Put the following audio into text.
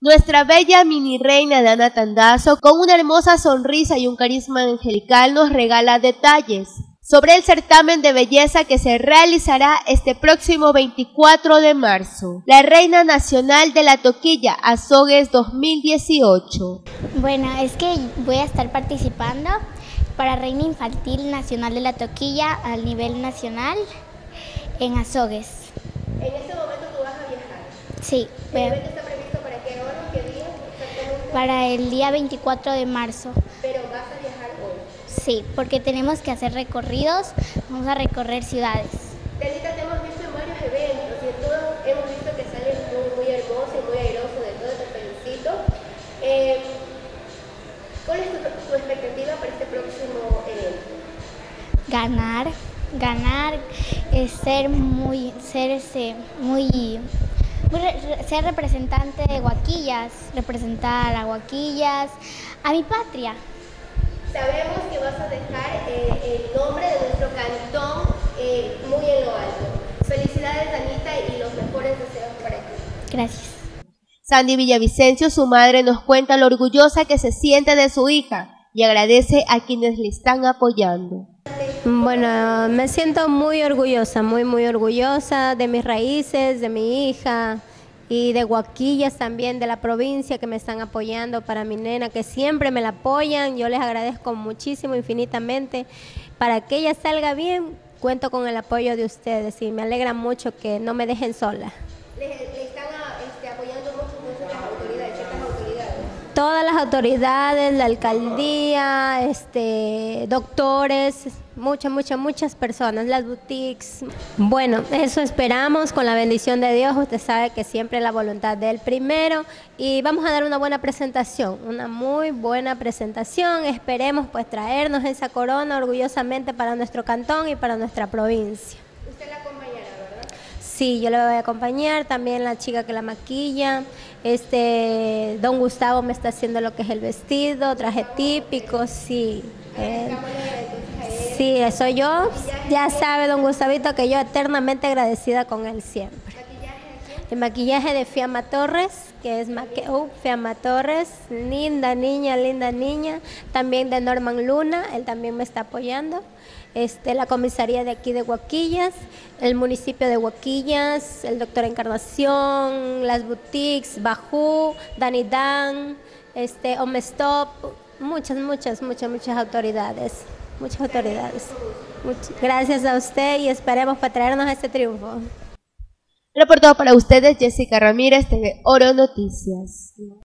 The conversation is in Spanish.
Nuestra bella mini reina Dana Tandazo, con una hermosa sonrisa y un carisma angelical, nos regala detalles sobre el certamen de belleza que se realizará este próximo 24 de marzo. La Reina Nacional de la Toquilla, Azogues 2018. Bueno, es que voy a estar participando para Reina Infantil Nacional de la Toquilla a nivel nacional en Azogues. ¿En este momento tú vas a viajar? Sí. ¿El evento está previsto para qué hora, qué día exactamente? Para el día 24 de marzo. ¿Pero vas a viajar hoy? Sí, porque tenemos que hacer recorridos, vamos a recorrer ciudades. Delita, te hemos visto en varios eventos y en todos hemos visto que sales muy hermoso y muy airoso, de todo te felicito. ¿Cuál es tu expectativa para este próximo evento? Ganar, ser representante de Huaquillas, representar a Huaquillas, a mi patria. Sabemos que vas a dejar el nombre de nuestro cantón muy en lo alto. Felicidades, Danita, y los mejores deseos para ti. Gracias. Sandy Villavicencio, su madre, nos cuenta lo orgullosa que se siente de su hija y agradece a quienes le están apoyando. Bueno, me siento muy orgullosa, muy orgullosa de mis raíces, de mi hija y de Huaquillas también, de la provincia, que me están apoyando para mi nena, que siempre me la apoyan. Yo les agradezco muchísimo, infinitamente. Para que ella salga bien, cuento con el apoyo de ustedes y me alegra mucho que no me dejen sola. ¿Le están apoyando mucho las autoridades, ciertas autoridades? Todas las autoridades, la alcaldía, doctores, muchas personas, las boutiques. Bueno, eso esperamos con la bendición de Dios. Usted sabe que siempre la voluntad de Él primero, y vamos a dar una buena presentación, una muy buena presentación. Esperemos pues traernos esa corona orgullosamente para nuestro cantón y para nuestra provincia. ¿Usted la acompañará, verdad? Sí, yo le voy a acompañar, también la chica que la maquilla. Don Gustavo me está haciendo lo que es el vestido, traje típico, sí. Sí, soy yo. Ya sabe don Gustavito que yo eternamente agradecida con él siempre. El maquillaje de Fiamma Torres, que es Fiamma Torres, linda niña. También de Norman Luna, él también me está apoyando. La comisaría de aquí de Huaquillas, el municipio de Huaquillas, el doctor Encarnación, las boutiques, Bajú, Danidán, Omestop, muchas autoridades. Muchas autoridades. Gracias a usted y esperemos para traernos este triunfo. Reportado para ustedes Jessica Ramírez, TV Oro Noticias.